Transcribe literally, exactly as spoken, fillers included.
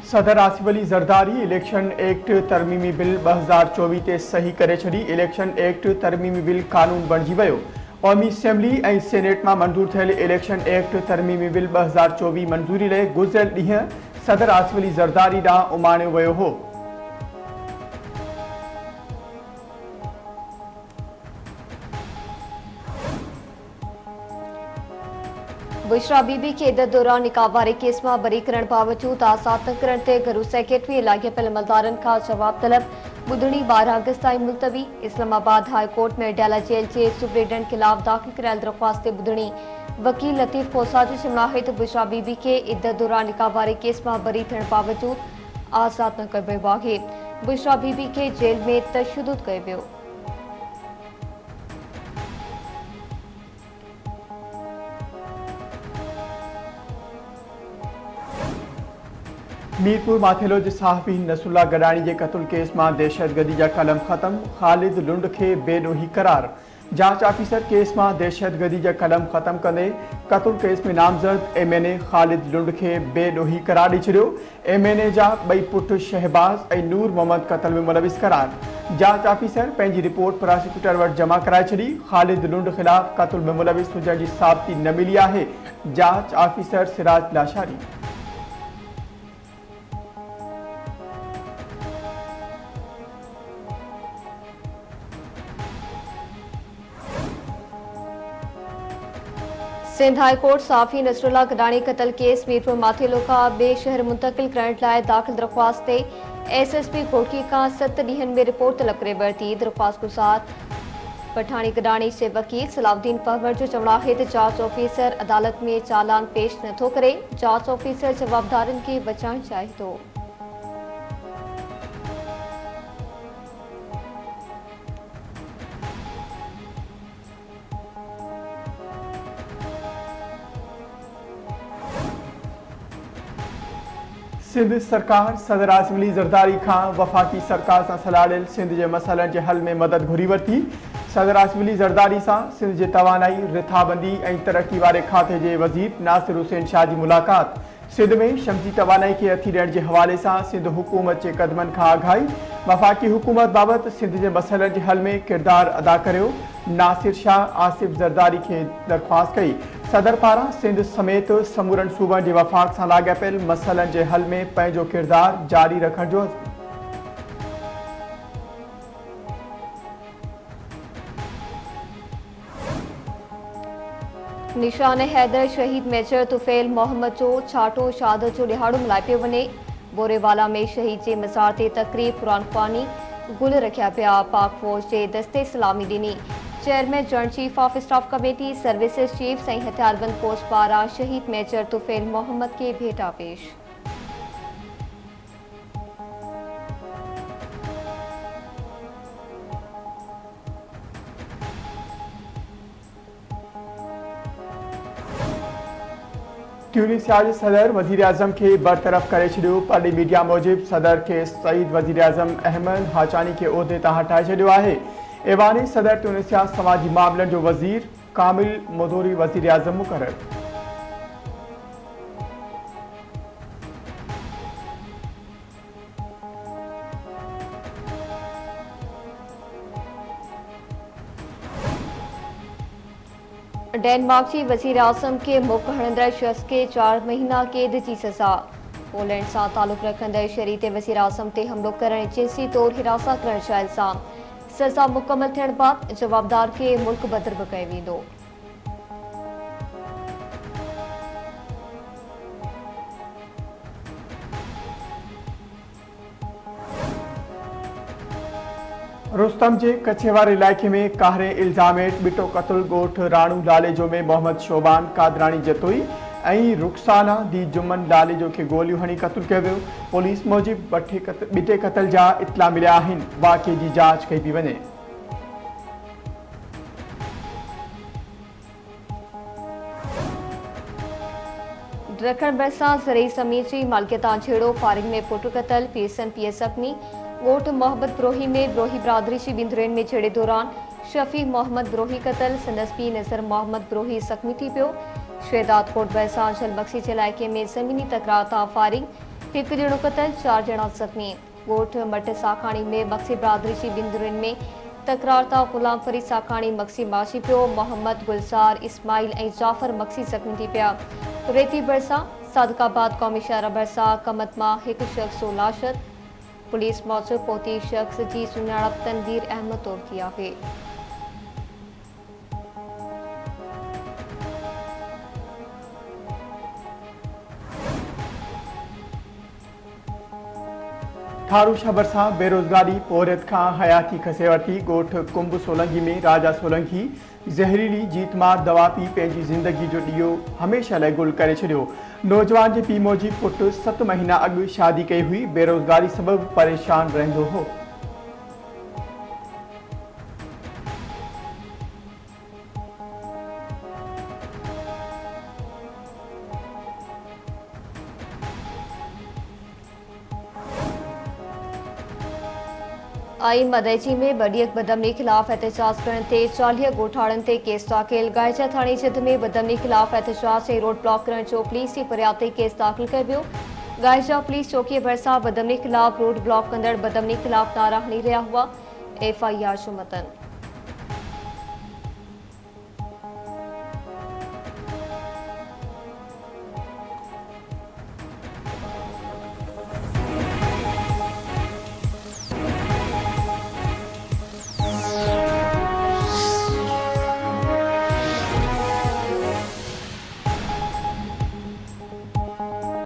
सदर Asif Ali Zardari election act तरमीमी bill ब हज़ार चौबीस ते सही करे छड़ी। इलेक्शन एक्ट तरमीमी बिल कानून बणिजी वियो। क़ौमी असेंबली ऐं सेनेट में मंजूर थियल इलेक्शन एक्ट तरमीमी बिल ब हज़ार चौबीस मंजूरी लाइ गुज़िरियल ॾींहुं सदर आसिफ अली ज़रदारी ॾांहुं उमाणियो वियो हो। बुशरा बीबी के इद्दत दौरान निकाह वारे केस में बरी करण बावजूद आज़ाद न करण ते घरू सेक्रेटरी लाॻे पियल अमलदारन खां जवाब तलब। बुधणी बारह अगस्त ताईं मुलतवी। इस्लामाबाद हाई कोर्ट में अडियाला जेल के सुप्रीडेंट खिलाफ दाखिल करायल दरख्वास्त ते बुधणी वकील लतीफ़ खोसा जो चवणु आहे त बुशरा बीबी के इद्दत दौरान निकाह वारे केस में बरी थियण बावजूद आज़ाद न कयो वियो आहे। बुशरा बीबी के जेल में तशद्दुद कयो वियो। मीरपुर माथेलो जे सहाफ़ी नसरुल्लाह गडाणी के कत्ल केस में दहशतगर्दी जा कलम खत्म। ख़ालिद लुंड के बेदोही करार। जांच ऑफिसर केस में दहशतगर्दी जा कलम खत्म कंदे कत्ल केस में नामज़द M N A Khalid Lund के बेदोही करार ॾेई छॾियो। एम एन ए जा ॿई पुट शहबाज ऐं नूर मोहम्मद कत्ल में मुलविस करार। जांच ऑफिसर पंहिंजी रिपोर्ट प्रोसिक्यूटर वटि जमा कराए छॾी। ख़ालिद लुंड ख़िलाफ़ कत्ल में मुलविस हुजण जी साबिती न मिली आहे। जांच officer Siraj Lashari. Sindh high court सहाफ़ी नसरुल्लाह गडाणी कत्ल केस मीरपुर माथेलो का बे शहर मुंतकिल करण लाइ दाखिल दरख्वास्त ते एस एस पी कोटकी का सत ॾींहनि में रिपोर्ट तलब करे वरिती। दरख्वास्त गुज़ार पठाणी गडाणी जे वकील सलाउद्दीन पहवर जो चवणु आहे त जांच ऑफिसर अदालत में चालान पेश नथो करे। जांच ऑफिसर जवाबदारनि खे बचाइण चाहे थो। सिंध सरकार सदर आसिफ अली ज़रदारी खां वफ़ाक़ी सरकार सां सलाह ॾियल सिंध जे मसइलनि जे हल में मदद घुरी वरिती। सदर आसिफ अली ज़रदारी सां सिंध जे तवानाई रिथाबंदी ऐं तरक़ी वारे खाते जे वज़ीर नासिर हुसैन शाह जी मुलाक़ात। सिंध में शमसी तवानाई खे हथी ॾियण जे हवाले सां सिंध हुकूमत जे क़दमनि खां आगाही। वफ़ाक़ी हुकूमत बाबति सिंध जे मसइलनि जे हल में किरदारु अदा करियो। नासिर शाह आसिफ ज़रदारी खे दरख़्वास्त कई। सदर पारां सिंध समेत समूरनि सूबनि जे वफ़ाक़ सां लाॻापियल मसइलनि जे हल में पंहिंजो किरदारु जारी रखण जो निशान हैदर शहीद मेजर तुफैल मोहम्मद जो छाटो शहादत जो ॾिहाड़ो मल्हाए पियो वञे। बोरेवाला में शहीद जे मज़ार ते तक़रीब क़ुरान ख़्वानी गुल रखिया पिया। पाक फ़ौज जे दस्ते सलामी ॾिनी। Chairman joint chief of staff committee services chief ऐं हथियारबंद फ़ौज पारां शहीद मेजर तुफैल मोहम्मद के भेटा पेश। ट्यूनिसिया जे सदर वज़ीर आज़म के बरतरफ़ करे छॾियो। पढ़ी मीडिया मूजिब सदर के सईद वज़ीर आज़म अहमद हाचानी के उहिदे तां हटाए छॾियो आहे। ऐवान सदर ट्यूनिसिया समाजी मामलनि जो वज़ीर कामिल मोदोरी वज़ीर आज़म मुक़रर। डेनमार्क की वज़ीर आज़म के मुख हणंदड़ शख़्स के चार महीना कैद की सज़ा। पोलैंड से ताल्लुक़ रखंदड़ शहरी ते वज़ीर आज़म ते हमलो करण जिनसी तौर हिरासा करण जा इल्ज़ाम। सज़ा मुकम्मल थियण बाद जवाबदार के मुल्क बदर भी कयो वेंदो। रुस्तम जे कछेवार इलाइक़े में काहरे इल्ज़ाम हेठि बिटो क़त्ल ॻोठ राणू लालेजो में मोहम्मद शोबान कादरानी जतोई ऐं रुखसाना दी जुम्मन लालेजो खे गोलियूं हणी क़त्ल कयो वियो। पुलिस मूजिब ॿिटे क़त्ल जा इतला मिलिया आहिनि। वाक़िए जी जांच कई पई वञे। ॾखण भरिसां ज़रई ज़मीन जी मालिकियत झेड़ो फारिग में पुट क़त्ल पीरसन पीए ज़ख़्मी। ॻोठ मोहम्मद ब्रोही में ब्रोही बिरादरी जी बिंदुरनि में झेड़े दौरान शफ़ी मोहम्मद ब्रोही क़त्ल संदसि पीउ नज़र मोहम्मद ब्रोही ज़ख़्मी थी पियो। शहदाद कोट भरिसां जलबख्शी जे इलाइक़े में ज़मीनी तकरार तां फारिग हिकु ॼणो क़तल, चार ॼणा ज़ख़्मी। ॻोठ मट साखाणी में मक्सी बरादरी जी बिंदुरनि में तकरार तां गुलाम फरीद साखाणी मक्सी माशी पियो। मोहम्मद गुलजार इस्माइल ऐं जाफ़र मक्सी ज़ख़्मी थी पिया। रेती भरिसां सादिकाबाद क़ौमी शहर भरिसां कमत मां हिकु शख़्स जो लाशत। पुलिस मूजिबि पहुती शख़्स जी सुञाणप तनवीर अहमद तौर की आहे। थारू शबर सां बेरोज़गारी पोरियत खां हयाती खसे वरिती। ॻोठ कुंभ सोलंकी में राजा सोलंकी ज़हरीली जीतमार दवा पी पंहिंजी ज़िंदगी जो ॾीओ हमेशह लाइ गुल करे छॾियो। नौजवान जे पीउ मूजिबि पुटु सत महीना अॻु शादी कई हुई। बेरोज़गारी सबबि परेशान रहंदो हो। आई मदैची में बड़ियक बदमनी खिलाफ एहतजाज करण ते चालीह ॻोठाणनि ते केस दाख़िल। गायचा थाणे जिद में बदमनी खिलाफ एहतजाज ऐं रोड ब्लॉक करण जो पुलिस जी फरियाद ते केस दाख़िल कयो वियो। गायचा पुलिस चौकीअ भरिसां बदमनी खिलाफ रोड ब्लॉक कंदड़ बदमनी खिलाफ नारा हणी रहिया हुआ। एफ आई आर जो मतन।